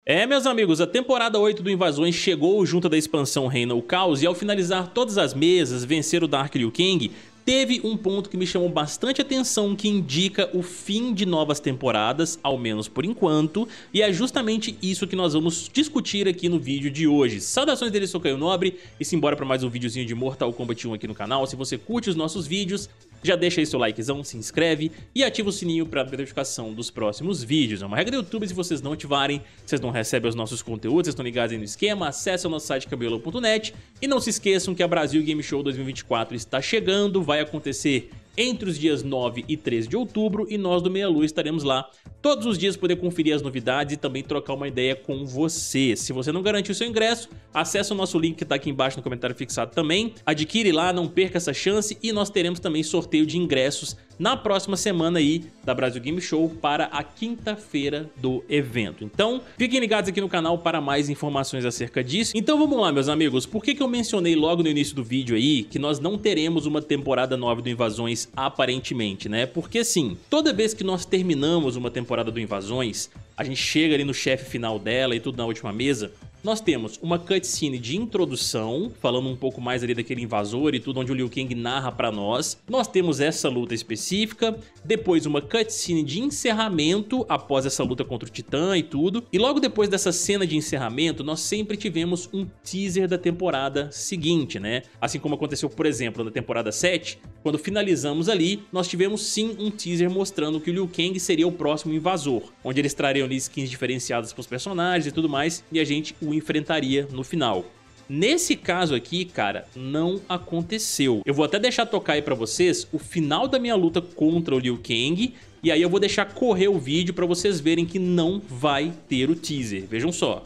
É, meus amigos, a temporada 8 do Invasões chegou junto da expansão Reina o Caos e ao finalizar todas as mesas, vencer o Dark Liu Kang, teve um ponto que me chamou bastante atenção que indica o fim de novas temporadas, ao menos por enquanto, e é justamente isso que nós vamos discutir aqui no vídeo de hoje. Saudações dele, sou Caio Nobre e simbora para mais um videozinho de Mortal Kombat 1 aqui no canal. Se você curte os nossos vídeos, já deixa aí seu likezão, se inscreve e ativa o sininho para notificação dos próximos vídeos. É uma regra do YouTube, se vocês não ativarem, vocês não recebem os nossos conteúdos, vocês estão ligados aí no esquema, acesse o nosso site cabelo.net e não se esqueçam que a Brasil Game Show 2024 está chegando, vai acontecer entre os dias 9 e 13 de outubro e nós do Meia Lua estaremos lá todos os dias poder conferir as novidades e também trocar uma ideia com você. Se você não garantiu seu ingresso, acesse o nosso link que está aqui embaixo no comentário fixado também, adquire lá, não perca essa chance e nós teremos também sorteio de ingressos na próxima semana aí da Brasil Game Show para a quinta-feira do evento. Então, fiquem ligados aqui no canal para mais informações acerca disso. Então vamos lá, meus amigos, por que eu mencionei logo no início do vídeo aí que nós não teremos uma temporada 9 do Invasões aparentemente, né? Porque assim, toda vez que nós terminamos uma temporada do Invasões, a gente chega ali no chefe final dela e tudo na última mesa, nós temos uma cutscene de introdução, falando um pouco mais ali daquele invasor e tudo, onde o Liu Kang narra pra nós. Nós temos essa luta específica, depois uma cutscene de encerramento após essa luta contra o Titã e tudo. E logo depois dessa cena de encerramento, nós sempre tivemos um teaser da temporada seguinte, né? Assim como aconteceu, por exemplo, na temporada 7, quando finalizamos ali, nós tivemos sim um teaser mostrando que o Liu Kang seria o próximo invasor, onde eles trariam ali skins diferenciadas pros personagens e tudo mais, e a gente o enfrentaria no final. Nesse caso aqui, cara, não aconteceu. Eu vou até deixar tocar aí pra vocês o final da minha luta contra o Liu Kang, e aí eu vou deixar correr o vídeo pra vocês verem que não vai ter o teaser. Vejam só.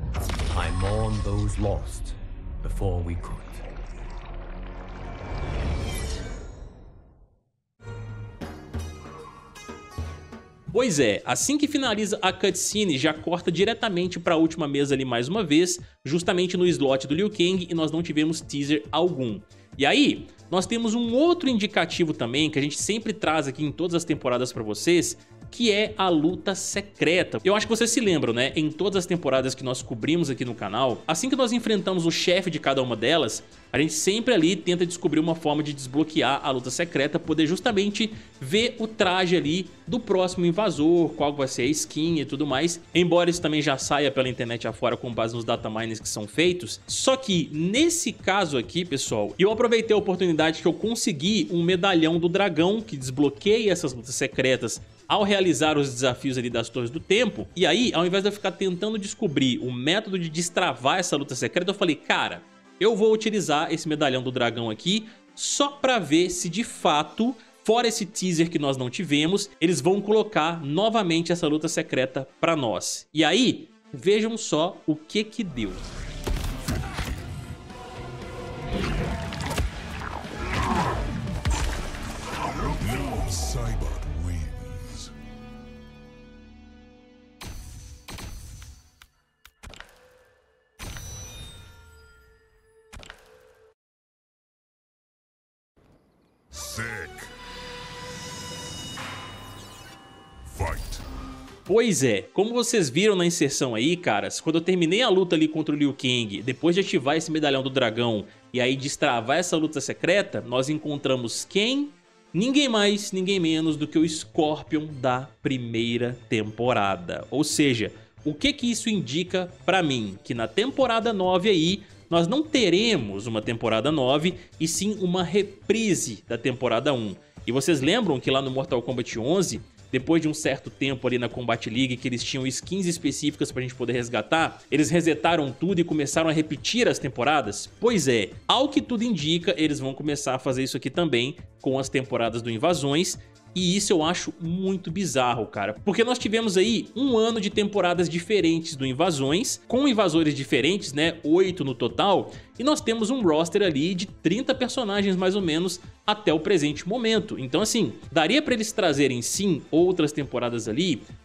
I mourn those lost before we could. Pois é, assim que finaliza a cutscene, já corta diretamente para a última mesa ali mais uma vez, justamente no slot do Liu Kang, e nós não tivemos teaser algum. E aí, nós temos um outro indicativo também, que a gente sempre traz aqui em todas as temporadas para vocês, que é a luta secreta. Eu acho que vocês se lembram, né? Em todas as temporadas que nós cobrimos aqui no canal, assim que nós enfrentamos o chefe de cada uma delas, a gente sempre ali tenta descobrir uma forma de desbloquear a luta secreta, poder justamente ver o traje ali do próximo invasor, qual vai ser a skin e tudo mais. Embora isso também já saia pela internet afora com base nos datamines que são feitos. Só que nesse caso aqui, pessoal, eu aproveitei a oportunidade que eu consegui um medalhão do dragão que desbloqueia essas lutas secretas ao realizar os desafios ali das Torres do Tempo. E aí, ao invés de eu ficar tentando descobrir o método de destravar essa luta secreta, eu falei, cara, eu vou utilizar esse medalhão do dragão aqui só pra ver se de fato, fora esse teaser que nós não tivemos, eles vão colocar novamente essa luta secreta pra nós. E aí, vejam só o que deu. Pois é, como vocês viram na inserção aí, caras, quando eu terminei a luta ali contra o Liu Kang, depois de ativar esse medalhão do dragão e aí destravar essa luta secreta, nós encontramos quem? Ninguém mais, ninguém menos do que o Scorpion da primeira temporada. Ou seja, o que isso indica pra mim? Que na temporada 9 aí, nós não teremos uma temporada 9, e sim uma reprise da temporada 1. E vocês lembram que lá no Mortal Kombat 11... depois de um certo tempo ali na Combat League que eles tinham skins específicas pra gente poder resgatar, eles resetaram tudo e começaram a repetir as temporadas? Pois é, ao que tudo indica, eles vão começar a fazer isso aqui também com as temporadas do Invasões. E isso eu acho muito bizarro, cara, porque nós tivemos aí um ano de temporadas diferentes do Invasões, com invasores diferentes, né, 8 no total, e nós temos um roster ali de 30 personagens mais ou menos até o presente momento. Então assim, daria pra eles trazerem sim outras temporadas ali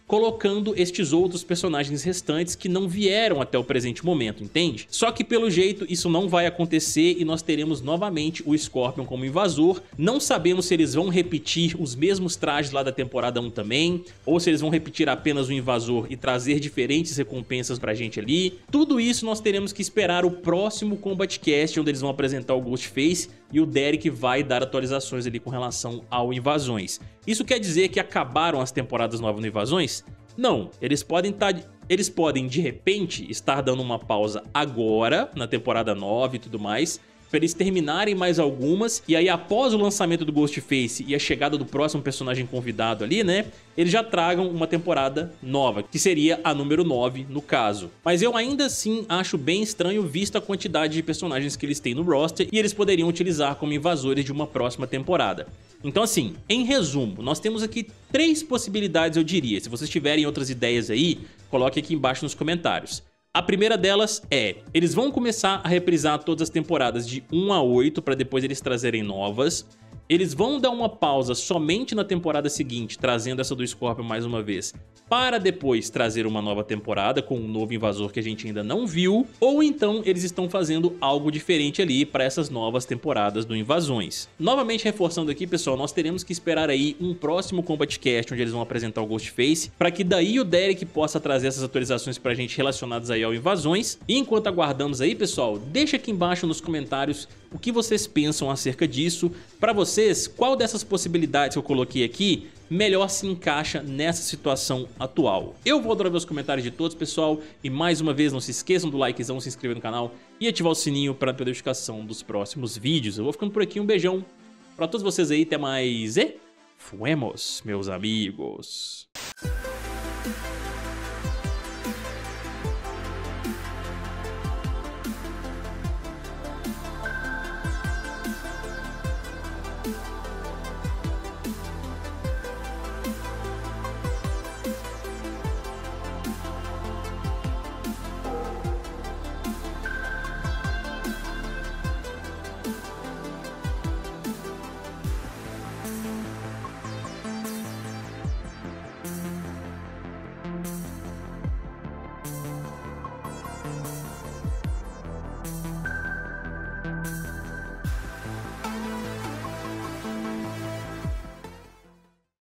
colocando estes outros personagens restantes que não vieram até o presente momento, entende? Só que pelo jeito isso não vai acontecer e nós teremos novamente o Scorpion como invasor. Não sabemos se eles vão repetir os mesmos trajes lá da temporada 1 também, ou se eles vão repetir apenas o invasor e trazer diferentes recompensas pra gente ali. Tudo isso nós teremos que esperar o próximo Combat Cast, onde eles vão apresentar o Ghostface e o Derek vai dar atualizações ali com relação ao Invasões. Isso quer dizer que acabaram as temporadas novas no Invasões? Não, eles podem de repente estar dando uma pausa agora, na temporada 9 e tudo mais, para eles terminarem mais algumas, e aí após o lançamento do Ghostface e a chegada do próximo personagem convidado ali, né, eles já tragam uma temporada nova, que seria a número 9 no caso. Mas eu ainda assim acho bem estranho visto a quantidade de personagens que eles têm no roster e eles poderiam utilizar como invasores de uma próxima temporada. Então assim, em resumo, nós temos aqui 3 possibilidades eu diria. Se vocês tiverem outras ideias aí, coloque aqui embaixo nos comentários. A primeira delas é, eles vão começar a reprisar todas as temporadas de 1 a 8 para depois eles trazerem novas. Eles vão dar uma pausa somente na temporada seguinte, trazendo essa do Scorpion mais uma vez, para depois trazer uma nova temporada com um novo invasor que a gente ainda não viu, ou então eles estão fazendo algo diferente ali para essas novas temporadas do Invasões. Novamente reforçando aqui, pessoal, nós teremos que esperar aí um próximo Combat Cast onde eles vão apresentar o Ghostface, para que daí o Derek possa trazer essas atualizações pra gente relacionadas aí ao Invasões. E enquanto aguardamos aí, pessoal, deixa aqui embaixo nos comentários o que vocês pensam acerca disso. Para vocês, qual dessas possibilidades que eu coloquei aqui melhor se encaixa nessa situação atual? Eu vou adorar ver os comentários de todos, pessoal. E mais uma vez, não se esqueçam do likezão, se inscrever no canal e ativar o sininho para a notificação dos próximos vídeos. Eu vou ficando por aqui, um beijão para todos vocês aí, até mais e fuemos, meus amigos.